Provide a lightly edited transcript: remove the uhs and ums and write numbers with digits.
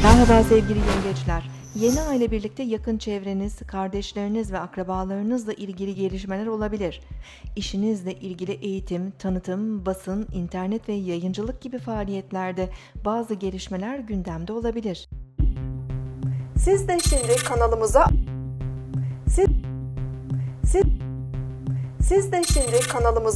Merhaba sevgili yengeçler. Yeni ay ile birlikte yakın çevreniz, kardeşleriniz ve akrabalarınızla ilgili gelişmeler olabilir. İşinizle ilgili eğitim, tanıtım, basın, internet ve yayıncılık gibi faaliyetlerde bazı gelişmeler gündemde olabilir. Siz de şimdi kanalımıza siz de şimdi kanalımıza